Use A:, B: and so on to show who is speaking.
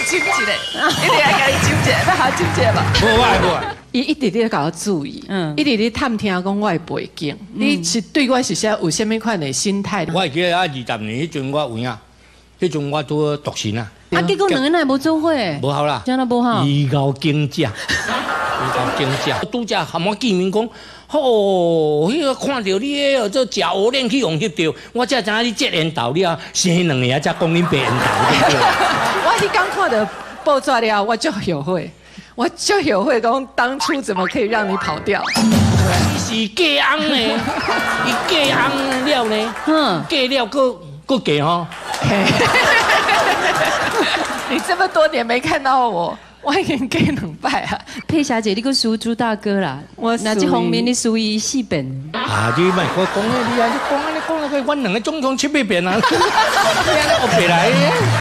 A: 亲一个，一定要甲你亲一个，要好亲一个吧？
B: 无我。
A: 伊一直咧甲我注意，一直咧探听讲我的背景，你是对我是啥有啥物款的心态？
B: 我会记得啊，20年迄阵我有影，迄阵我拄独身啊。
A: 啊，结果两个人无做伙，
B: 无好啦，
A: 真的无好。
B: 以高竞价，以高竞价，拄则含我见面讲，哦，迄个看到你迄做食鹅链去用翕到，我才知影你接缘投了，生两个才讲恁白缘投对。
A: 我迄刚看到报纸了，我就后悔。我就有会讲，当初怎么可以让你跑掉？
B: 你是假翁呢？伊假翁了呢？假了个假吼。
A: 你这么多年没看到我，我已经假两摆啊。
C: 佩霞姐，你个输朱大哥啦，
A: 我
C: 那这方面你属于四遍。
B: 啊，你莫我讲你啊，你讲啊，我两个总统700遍啊，你安尼学别来。